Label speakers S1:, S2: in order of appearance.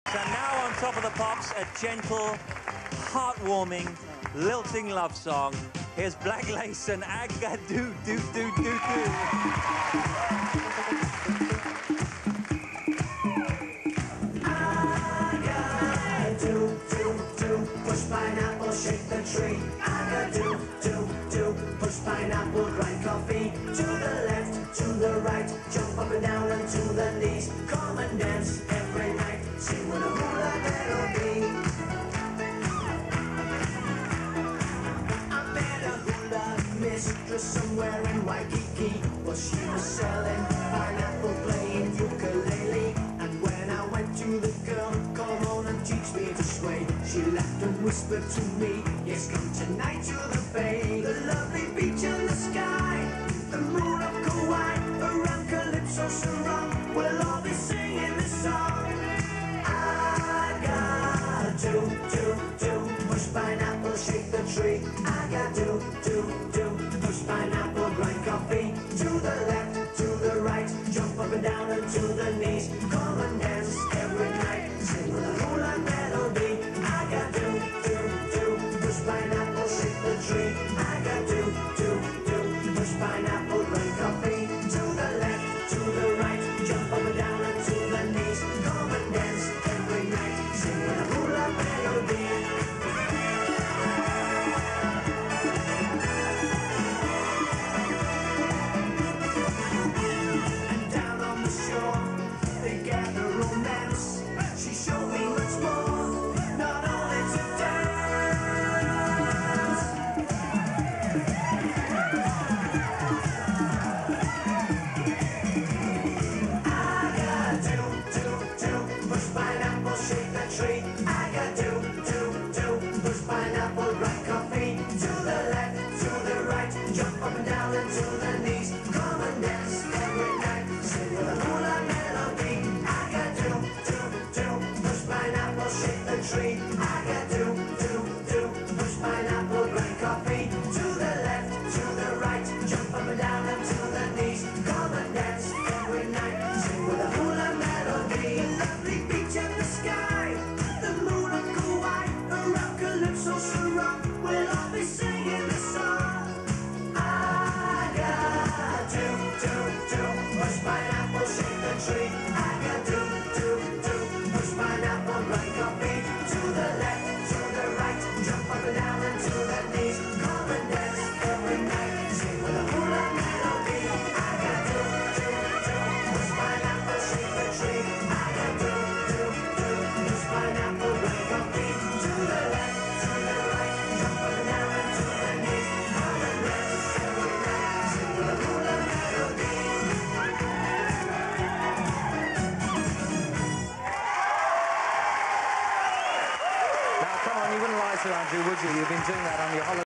S1: And now on Top of the Pops, a gentle, heartwarming, lilting love song. Here's Black Lace and Agadoo, do, do, do, do.
S2: Agadoo, do, do, push pineapple, shake the tree. Agadoo, do, do, push pineapple, grind coffee. To the left, to the right, jump up and down and to the knees. Come and dance every night, sing with a hula melody. I met a hula mistress somewhere in Waikiki. Well, she was selling pineapple, playing ukulele. And when I went to the girl, come on and teach me to sway, she laughed and whispered to me, yes, come tonight to the bay. The lovely beach and the sky, the moon of Kauai, around Calypso Sarong, we'll all be singing this song. Agadoo, do, do, push pineapple, shake the tree. Agadoo, do, do, push pineapple, grind coffee. To the left, to the right, jump up and down and to the knees. Come and dance every night, sing with a hula melody. Agadoo, do, do, push pineapple, shake the tree. Agadoo, do, do, push pineapple, grind coffee. To the left, to the right, jump up and down and to the knees. Come and dance every night, sing with a hula melody. And down on the shore, they gather romance. She showed me much more, not only to dance. Agadoo, do, do, push pineapple, shake the tree. Agadoo, do, do, push pineapple, grind coffee. To the left, to the right, jump up and down and to the knees. Come and dance every night, sing with a hula melody. Agadoo, do, do, push pineapple, shake the tree. Agadoo, do, do, push pineapple, grind coffee. To the left, to the right, jump up and down and to the knees. Come and dance every night, sing with a hula melody. Lovely beach and the sky, the moon of Kauai, around Calypso Sarong, we'll all be singing this song. Agadoo, do, do, push pineapple, shake the tree. Agadoo, do, do, push pineapple, grind coffee. To the left, to the right, jump up and down and to the knees. Come and dance every night, sing with a hula melody. Agadoo, do, do, push pineapple, shake the tree. Agadoo, do, do, push pineapple, grind coffee. To the left, to the right, jump up and down and to the knees. Come and dance every night, sing with a hula melody.
S1: Now, come on, you wouldn't lie to Andrew, would you? You've been doing that on your holiday.